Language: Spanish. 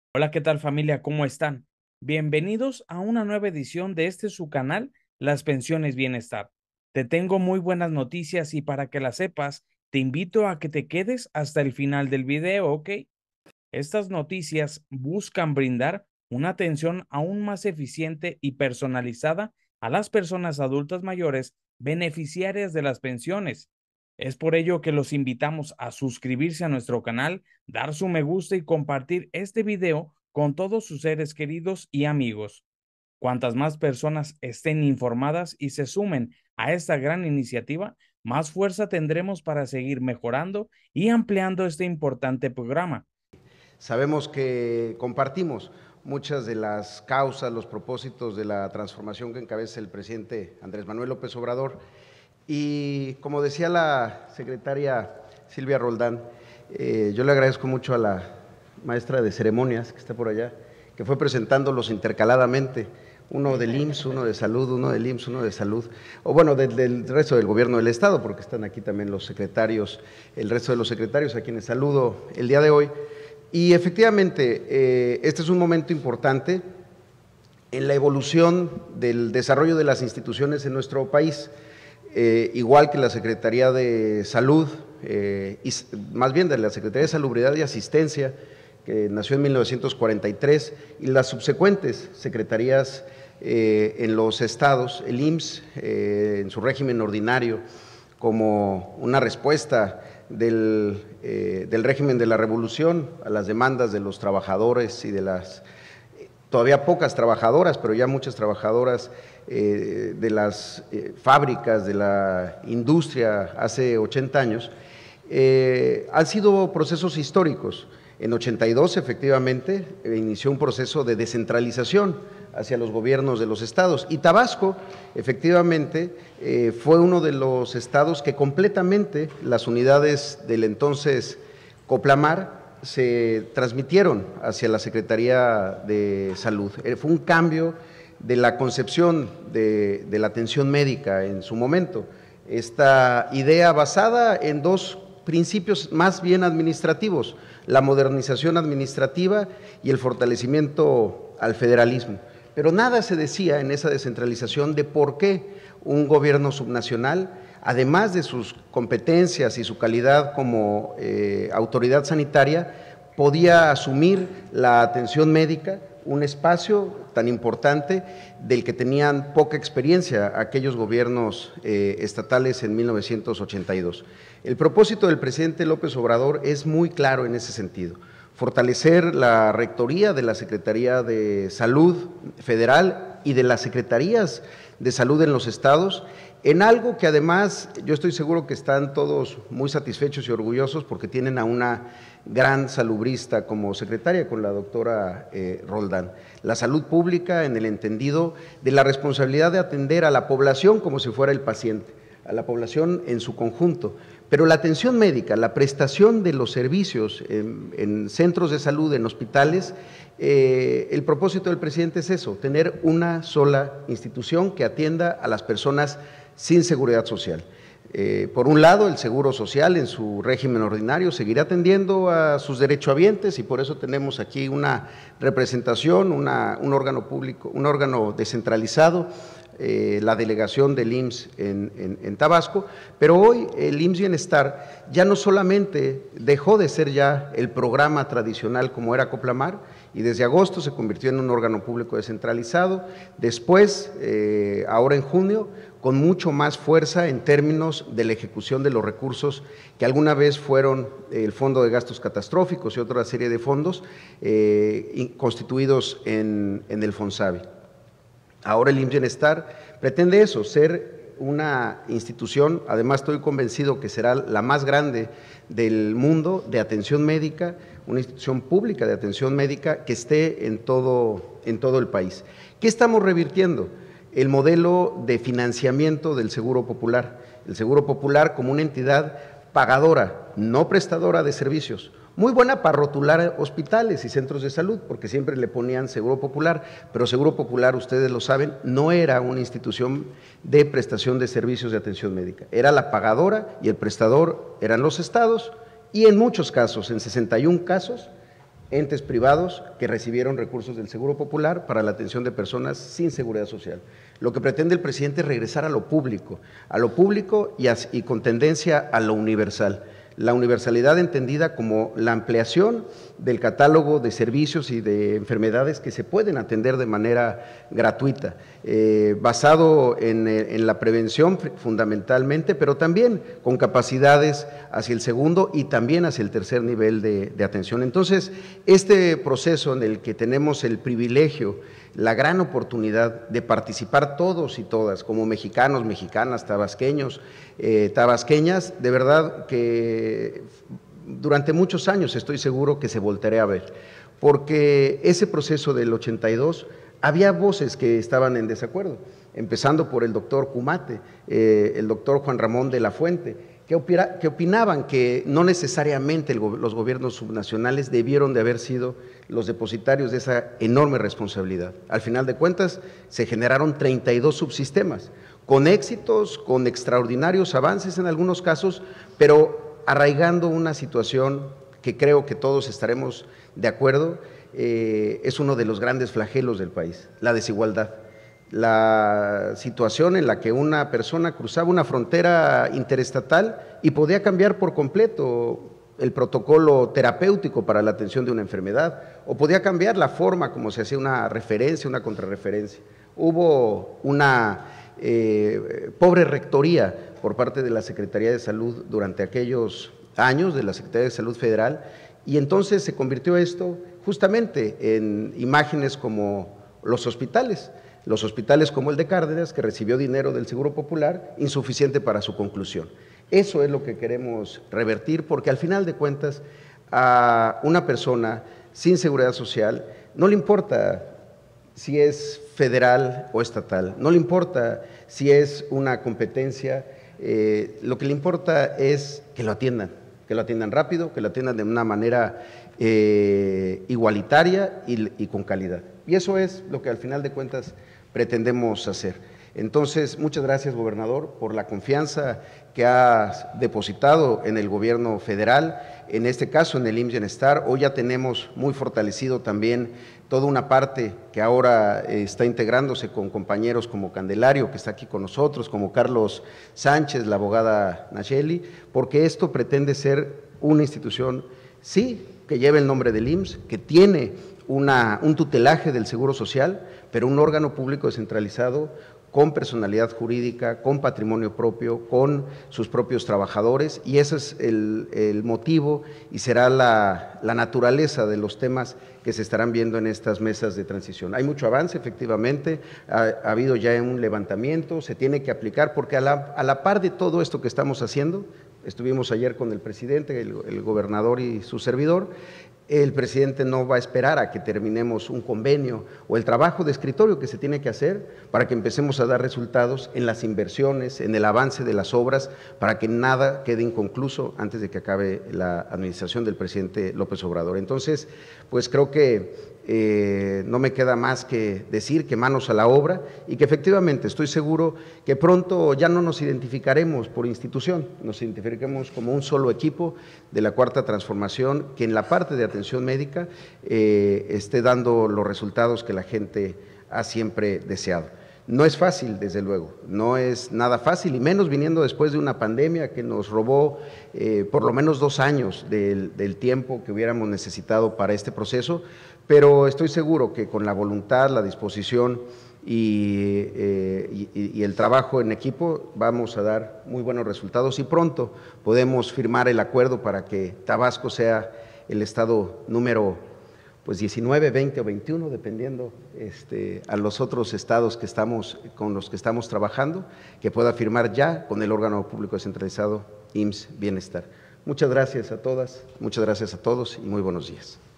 Hola, ¿qué tal familia? ¿Cómo están? Bienvenidos a una nueva edición de su canal, Las Pensiones Bienestar. Te tengo muy buenas noticias y para que las sepas, te invito a que te quedes hasta el final del video, ¿ok? Estas noticias buscan brindar una atención aún más eficiente y personalizada a las personas adultas mayores beneficiarias de las pensiones. Es por ello que los invitamos a suscribirse a nuestro canal, dar su me gusta y compartir este video con todos sus seres queridos y amigos. Cuantas más personas estén informadas y se sumen a esta gran iniciativa, más fuerza tendremos para seguir mejorando y ampliando este importante programa. Sabemos que compartimos muchas de las causas, los propósitos de la transformación que encabeza el presidente Andrés Manuel López Obrador. Y como decía la secretaria Silvia Roldán, yo le agradezco mucho a la maestra de ceremonias que está por allá, que fue presentándolos intercaladamente, uno del IMSS, uno de salud, uno del IMSS, uno de salud, o bueno, del resto del gobierno del Estado, porque están aquí también los secretarios, el resto de los secretarios a quienes saludo el día de hoy. Y efectivamente, este es un momento importante en la evolución del desarrollo de las instituciones en nuestro país, igual que la Secretaría de Salud, y más bien de la Secretaría de Salubridad y Asistencia, que nació en 1943, y las subsecuentes secretarías en los estados, el IMSS en su régimen ordinario, como una respuesta del régimen de la revolución a las demandas de los trabajadores y de las todavía pocas trabajadoras, pero ya muchas trabajadoras de las fábricas, de la industria hace 80 años, han sido procesos históricos. En 82, efectivamente, inició un proceso de descentralización hacia los gobiernos de los estados. Y Tabasco, efectivamente, fue uno de los estados que completamente las unidades del entonces Coplamar se transmitieron hacia la Secretaría de Salud. Fue un cambio de la concepción de la atención médica en su momento. Esta idea basada en dos principios más bien administrativos, la modernización administrativa y el fortalecimiento al federalismo. Pero nada se decía en esa descentralización de por qué un gobierno subnacional, además de sus competencias y su calidad como autoridad sanitaria, podía asumir la atención médica, un espacio tan importante del que tenían poca experiencia aquellos gobiernos estatales en 1982. El propósito del presidente López Obrador es muy claro en ese sentido: fortalecer la rectoría de la Secretaría de Salud Federal y de las secretarías de salud en los estados, en algo que además yo estoy seguro que están todos muy satisfechos y orgullosos porque tienen a una gran salubrista como secretaria, con la doctora Roldán. La salud pública en el entendido de la responsabilidad de atender a la población como si fuera el paciente, a la población en su conjunto. Pero la atención médica, la prestación de los servicios en centros de salud, en hospitales, el propósito del presidente es eso: tener una sola institución que atienda a las personas sin seguridad social. Por un lado, el Seguro Social en su régimen ordinario seguirá atendiendo a sus derechohabientes, y por eso tenemos aquí una representación, un órgano público, un órgano descentralizado, la delegación del IMSS en Tabasco. Pero hoy el IMSS Bienestar ya no solamente dejó de ser ya el programa tradicional como era Coplamar, y desde agosto se convirtió en un órgano público descentralizado. Después, ahora en junio, con mucho más fuerza en términos de la ejecución de los recursos que alguna vez fueron el Fondo de Gastos Catastróficos y otra serie de fondos constituidos en el FONSABI. Ahora el IMSS Bienestar pretende eso, ser una institución, además estoy convencido que será la más grande del mundo de atención médica, una institución pública de atención médica que esté en todo el país. ¿Qué estamos revirtiendo? El modelo de financiamiento del Seguro Popular. El Seguro Popular como una entidad pagadora, no prestadora de servicios. Muy buena para rotular hospitales y centros de salud, porque siempre le ponían Seguro Popular, pero Seguro Popular, ustedes lo saben, no era una institución de prestación de servicios de atención médica. Era la pagadora y el prestador eran los estados, y en muchos casos, en 61 casos, entes privados que recibieron recursos del Seguro Popular para la atención de personas sin seguridad social. Lo que pretende el presidente es regresar a lo público y con tendencia a lo universal. La universalidad entendida como la ampliación del catálogo de servicios y de enfermedades que se pueden atender de manera gratuita, basado en la prevención fundamentalmente, pero también con capacidades hacia el segundo y también hacia el tercer nivel de atención. Entonces, este proceso en el que tenemos el privilegio, la gran oportunidad de participar todos y todas, como mexicanos, mexicanas, tabasqueños, tabasqueñas, de verdad que durante muchos años estoy seguro que se volteará a ver, porque ese proceso del 82 había voces que estaban en desacuerdo, empezando por el doctor Cumate, el doctor Juan Ramón de la Fuente, que opinaban que no necesariamente los gobiernos subnacionales debieron de haber sido los depositarios de esa enorme responsabilidad. Al final de cuentas, se generaron 32 subsistemas, con éxitos, con extraordinarios avances en algunos casos, pero arraigando una situación que creo que todos estaremos de acuerdo, es uno de los grandes flagelos del país, la desigualdad. La situación en la que una persona cruzaba una frontera interestatal y podía cambiar por completo el protocolo terapéutico para la atención de una enfermedad, o podía cambiar la forma como se hacía una referencia, una contrarreferencia. Hubo una pobre rectoría por parte de la Secretaría de Salud durante aquellos años, de la Secretaría de Salud Federal, y entonces se convirtió esto justamente en imágenes como los hospitales como el de Cárdenas, que recibió dinero del Seguro Popular, insuficiente para su conclusión. Eso es lo que queremos revertir, porque al final de cuentas a una persona sin seguridad social no le importa si es federal o estatal, no le importa si es una competencia, lo que le importa es que lo atiendan rápido, que lo atiendan de una manera igualitaria y con calidad. Y eso es lo que al final de cuentas pretendemos hacer. Entonces, muchas gracias, gobernador, por la confianza que has depositado en el gobierno federal, en este caso en el IMSS Bienestar. Hoy ya tenemos muy fortalecido también toda una parte que ahora está integrándose con compañeros como Candelario, que está aquí con nosotros, como Carlos Sánchez, la abogada Nacheli, porque esto pretende ser una institución, sí, que lleve el nombre del IMSS, que tiene un tutelaje del Seguro Social, pero un órgano público descentralizado con personalidad jurídica, con patrimonio propio, con sus propios trabajadores, y ese es el motivo y será la naturaleza de los temas que se estarán viendo en estas mesas de transición. Hay mucho avance, efectivamente, ha habido ya un levantamiento, se tiene que aplicar, porque a la par de todo esto que estamos haciendo, estuvimos ayer con el presidente, el gobernador y su servidor. El presidente no va a esperar a que terminemos un convenio o el trabajo de escritorio que se tiene que hacer para que empecemos a dar resultados en las inversiones, en el avance de las obras, para que nada quede inconcluso antes de que acabe la administración del presidente López Obrador. Entonces, pues creo que no me queda más que decir que manos a la obra y que efectivamente estoy seguro que pronto ya no nos identificaremos por institución, nos identificaremos como un solo equipo de la Cuarta Transformación que en la parte de atención médica esté dando los resultados que la gente ha siempre deseado. No es fácil, desde luego, no es nada fácil, y menos viniendo después de una pandemia que nos robó por lo menos 2 años del tiempo que hubiéramos necesitado para este proceso, pero estoy seguro que con la voluntad, la disposición y el trabajo en equipo vamos a dar muy buenos resultados y pronto podemos firmar el acuerdo para que Tabasco sea el estado número 19, 20 o 21, dependiendo a los otros estados con los que estamos trabajando, que pueda firmar ya con el órgano público descentralizado IMSS Bienestar. Muchas gracias a todas, muchas gracias a todos y muy buenos días.